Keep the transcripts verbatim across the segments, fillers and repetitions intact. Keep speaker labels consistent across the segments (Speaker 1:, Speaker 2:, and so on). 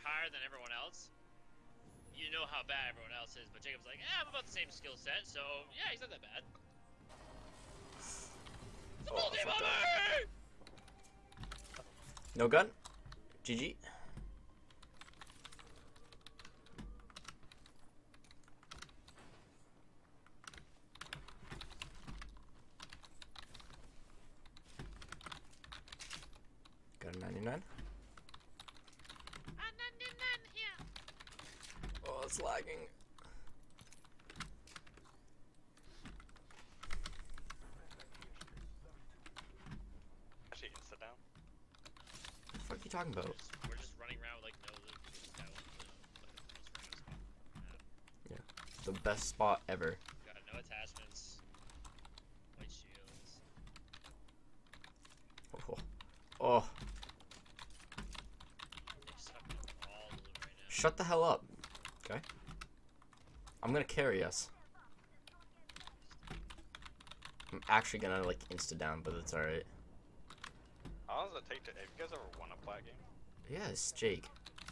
Speaker 1: higher than everyone else, you know how bad everyone else is. But Jacob's like, yeah, I'm about the same skill set, so yeah, he's not that bad. It's a
Speaker 2: Oh,
Speaker 1: multi-bomber!
Speaker 2: No gun. G G. Got a ninety-nine. Oh, it's lagging.
Speaker 3: Actually, insta down.
Speaker 2: What the fuck are you talking about?
Speaker 1: We're just, we're just running around with like no loot. We just got one of the, like, the most random spot on the map.
Speaker 2: Yeah, the best spot ever.
Speaker 1: Got no attachments. White shields.
Speaker 2: Oh, oh.
Speaker 1: They're sucking up all the loot right now.
Speaker 2: Shut the hell up. Okay. I'm gonna carry us. I'm actually gonna like insta down, but it's alright.
Speaker 3: How long does it take to? Have you guys ever won a plat game?
Speaker 2: Yes, Jake.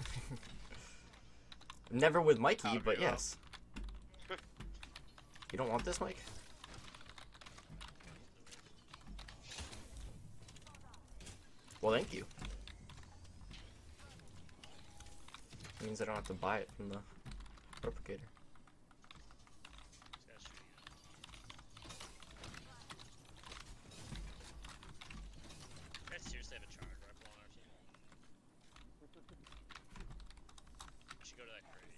Speaker 2: Never with Mikey,
Speaker 3: How'd
Speaker 2: but
Speaker 3: we know?
Speaker 2: yes. You don't want this, Mike? Well, thank you. It means I don't have to buy it from the replicator.
Speaker 1: Just gotta shoot you. Guys seriously have a charge rifle on our team. We should go to that crate.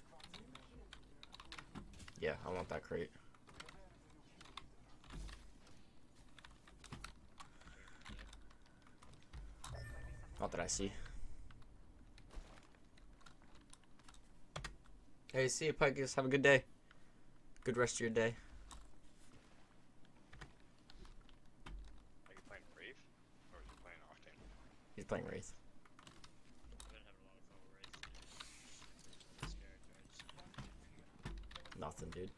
Speaker 2: Yeah, I want that crate. Not that I see. Hey, see you, Pikes. Have a good day. Good rest of your day.
Speaker 3: Are you playing Wraith? Or is you playing Octane?
Speaker 2: He's playing Wraith.
Speaker 1: I've been having a lot of fun with Wraith. This character, I just-
Speaker 2: Nothing, dude.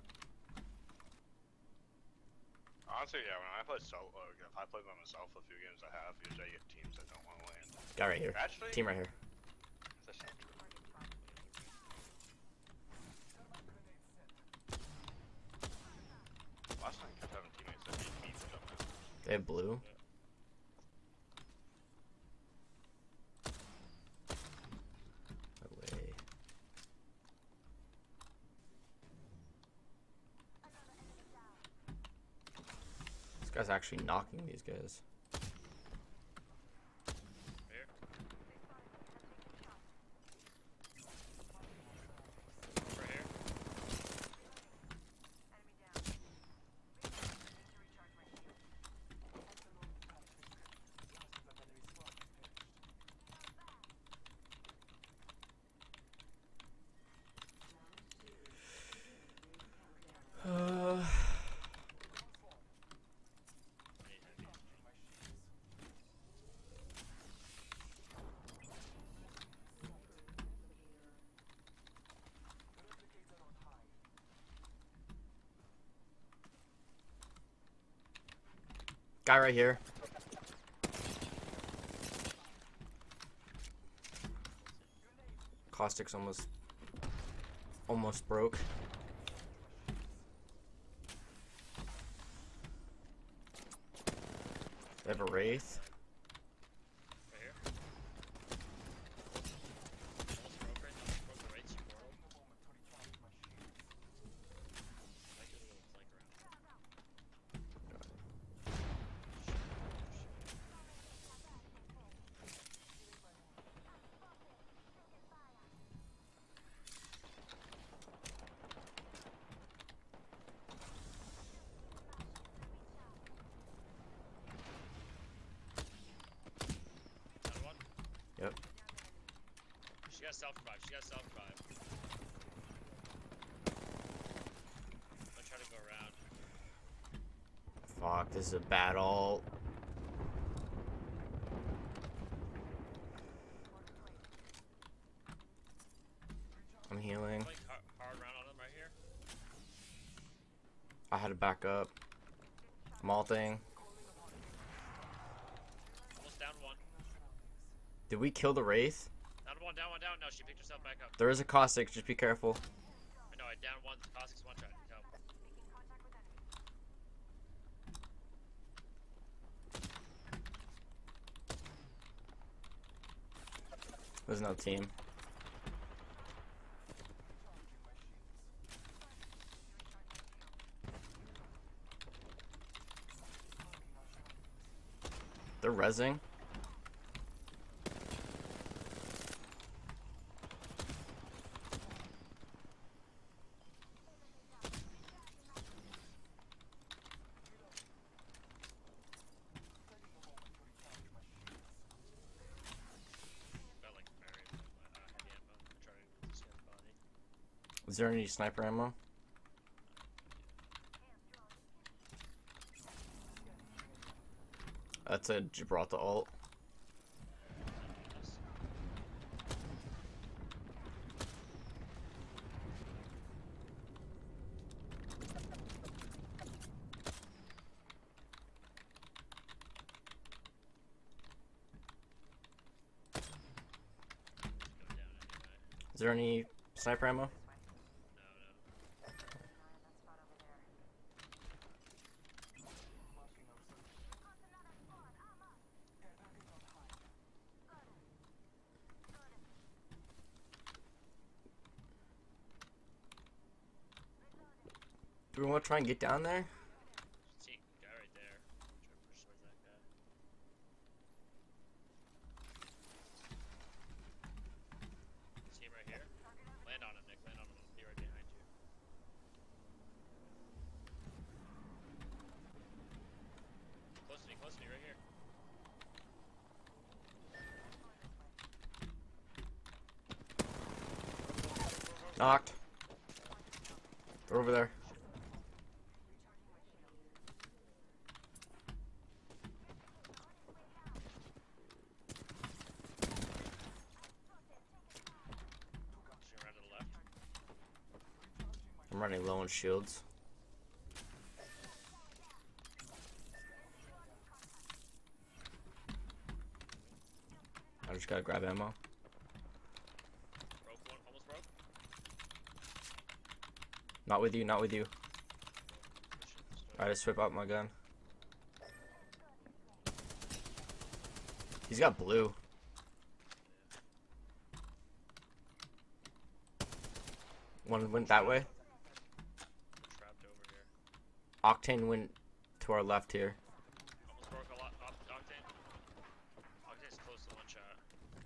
Speaker 3: Honestly, yeah. When I play solo, if I play by myself, a few games I have, usually I get teams that don't want to land.
Speaker 2: Guy right here.
Speaker 3: Actually,
Speaker 2: Team right here.
Speaker 3: that's not true. Last time I kept having teammates that beat me to jump out.
Speaker 2: They have blue. No way. This guy's actually knocking these guys.
Speaker 1: Here. Right here.
Speaker 2: Uh,
Speaker 1: I need heavy.
Speaker 2: guy right here. Caustic's almost, almost broke. They have a Wraith.
Speaker 1: Right here. Almost broke right now. Broke the right two portal. Might do a little flank around. Another one.
Speaker 2: Yep.
Speaker 1: She got self-revive. She got self-revive. I'm gonna try to go around.
Speaker 2: Fuck, this is a battle. I'm healing.
Speaker 1: Flank hard, hard round on them right here.
Speaker 2: I had to back up. I'm ulting.
Speaker 1: Almost down one.
Speaker 2: Did we kill the Wraith?
Speaker 1: Down one, down one, down. No, she picked herself back up.
Speaker 2: There is a caustic, just be careful.
Speaker 1: I know, I down one, the Cossack's one shot. Go.
Speaker 2: There's no team. They're rezzing. Is there any sniper ammo? That's a Gibraltar ult. Is there any sniper ammo? Do we want to try and get down there?
Speaker 1: See a guy right there. Try to push towards that guy. See him right here? Land on him, Nick. Land on him. He'll be right behind you. Close to me, close to me, right here.
Speaker 2: Knocked. They're over there. I'm running low on shields. I just gotta grab ammo.
Speaker 1: Broke one, almost broke.
Speaker 2: Not with you, not with you. I just whip out my gun. He's got blue. One went that way.
Speaker 1: Trapped over here.
Speaker 2: Octane went to our left here.
Speaker 1: Almost broke a lot. Octane. Octane's close to one shot.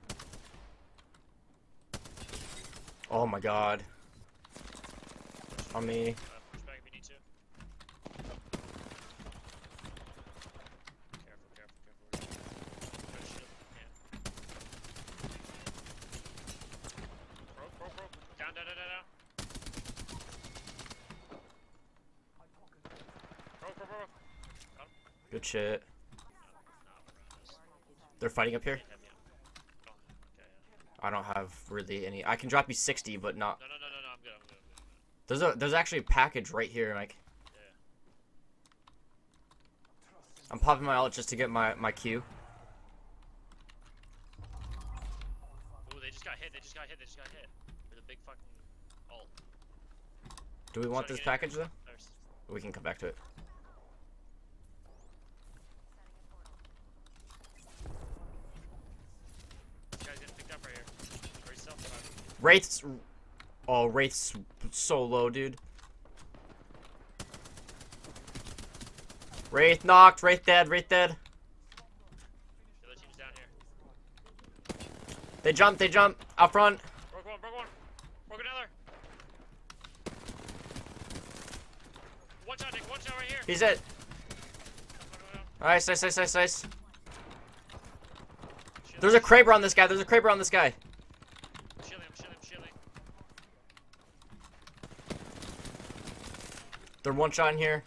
Speaker 2: Oh my god. On me.
Speaker 1: Uh, push back if you need to. Careful, careful, careful. Try to shield if you can. Broke, broke, broke. Down, down, down, down, down. Broke, broke, broke. Got him.
Speaker 2: Good shit.
Speaker 1: Nah, we're on this.
Speaker 2: They're fighting up here.
Speaker 1: Hit him, yeah. Oh, okay, yeah.
Speaker 2: I don't have really any. I can drop you sixty, but not.
Speaker 1: No, no, no, no, no. I'm good, I'm good, I'm good.
Speaker 2: There's a there's actually a package right here, Mike.
Speaker 1: Yeah.
Speaker 2: I'm popping my ult just to get my my Q.
Speaker 1: Ooh, they just got hit. They just got hit. They just got hit. With a big fucking ult.
Speaker 2: Do we want
Speaker 1: Try to
Speaker 2: this
Speaker 1: get in.
Speaker 2: package though?
Speaker 1: There's-
Speaker 2: We can come back to it.
Speaker 1: This guy's getting picked up right here. Or he's self-driving.
Speaker 2: Wraith's. Oh, Wraith's so low, dude. Wraith knocked. Wraith dead. Wraith dead.
Speaker 1: The other team's down here.
Speaker 2: They jump. They jump out front.
Speaker 1: Broke one, broke one. Broke another. One shot, Nick. One shot right here.
Speaker 2: He's it.
Speaker 1: Go, go, go.
Speaker 2: Nice, nice, nice, nice, nice.
Speaker 1: Shield
Speaker 2: There's a
Speaker 1: him,
Speaker 2: Kraber on this guy. There's a Kraber on this guy.
Speaker 1: Shield him, shield him, shield him.
Speaker 2: They're one shot in here.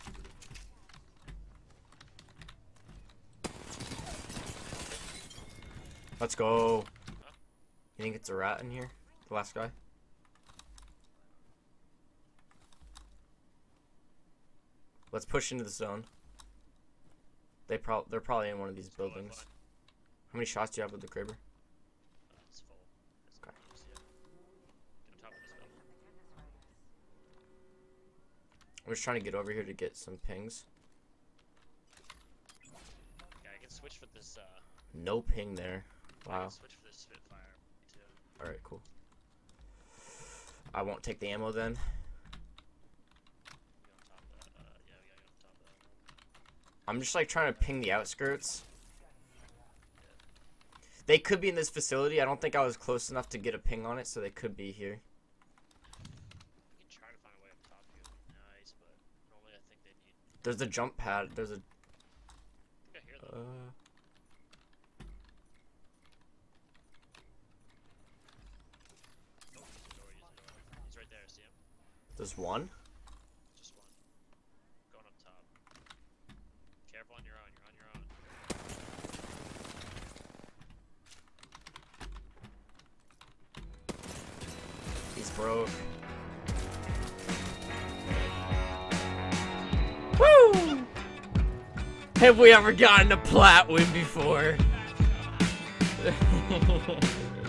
Speaker 2: Let's go. You think it's a rat in here? The last guy? Let's push into the zone. They prob they're probably in one of these buildings. How many shots do you have with the Kraber?
Speaker 1: Uh, it's full.
Speaker 2: Okay. I'm just trying to get over here to get some pings.
Speaker 1: Yeah, I can switch for this. Uh,
Speaker 2: No ping there.
Speaker 1: I
Speaker 2: Wow.
Speaker 1: can switch for this Spitfire too.
Speaker 2: Alright, cool. I won't take the ammo then.
Speaker 1: Get on top of that. Uh, yeah, we gotta get on top of that.
Speaker 2: I'm just like trying to ping the outskirts. They could be in this facility. I don't think I was close enough to get a ping on it, so they could be here.
Speaker 1: We can try to find a way up top here. Would be nice, but normally I think they need.
Speaker 2: There's a jump pad. There's a.
Speaker 1: I think I hear them.
Speaker 2: Uh,
Speaker 1: Oh, use the door, use the door. He's right there. See him?
Speaker 2: there's one.
Speaker 1: Just one. Going up top. Careful on your own. You're on your own.
Speaker 2: He's broke. Woo! Have we ever gotten a plat win before?